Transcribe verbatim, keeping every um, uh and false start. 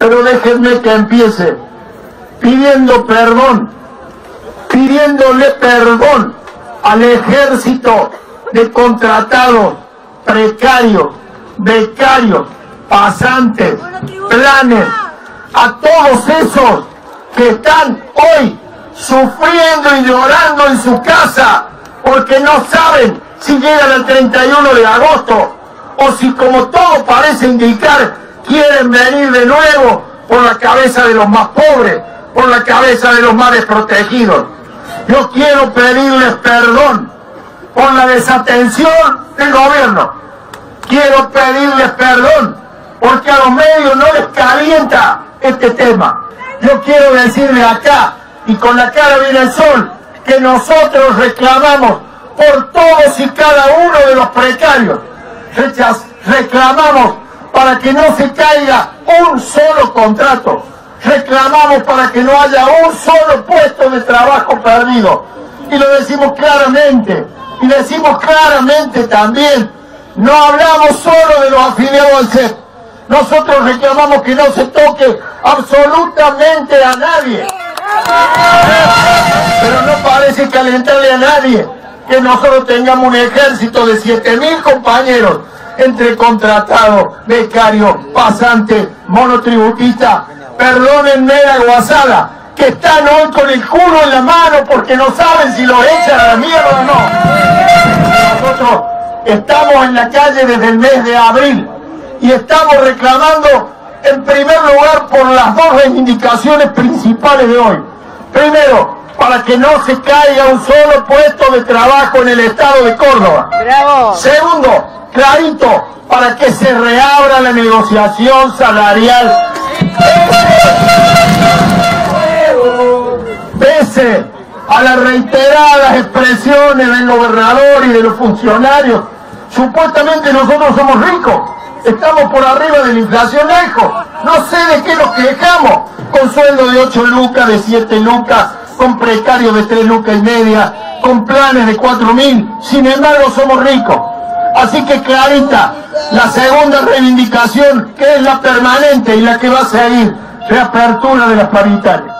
pero déjenme que empiece pidiendo perdón, pidiéndole perdón al ejército de contratados, precarios, becarios, pasantes, planes, a todos esos que están hoy sufriendo y llorando en su casa porque no saben si llegan al treinta y uno de agosto o si, como todo parece indicar, quieren venir de nuevo por la cabeza de los más pobres, por la cabeza de los más desprotegidos. Yo quiero pedirles perdón por la desatención del gobierno. Quiero pedirles perdón porque a los medios no les calienta este tema. Yo quiero decirles acá, y con la cara viene el sol, que nosotros reclamamos por todos y cada uno de los precarios. Reclamamos para que no se caiga un solo contrato. Reclamamos para que no haya un solo puesto de trabajo perdido. Y lo decimos claramente. Y decimos claramente también, no hablamos solo de los afiliados al C E P. Nosotros reclamamos que no se toque absolutamente a nadie. Pero no parece calentarle a nadie que nosotros tengamos un ejército de siete mil compañeros entre contratados, becarios, pasantes, monotributistas, perdónenme la guasada, que están hoy con el culo en la mano porque no saben si los echan a la mierda o no. Nosotros estamos en la calle desde el mes de abril y estamos reclamando en primer lugar por las dos reivindicaciones principales de hoy. Primero, para que no se caiga un solo puesto de trabajo en el estado de Córdoba. ¡Bravo! Segundo, clarito, para que se reabra la negociación salarial. Pese a las reiteradas expresiones del gobernador y de los funcionarios, supuestamente nosotros somos ricos, estamos por arriba de la inflación lejos, no sé de qué nos quejamos, con sueldo de ocho lucas, de siete lucas, con precarios de tres lucas y media, con planes de cuatro mil, sin embargo somos ricos. Así que clarita, la segunda reivindicación, que es la permanente y la que va a seguir, reapertura de las paritarias.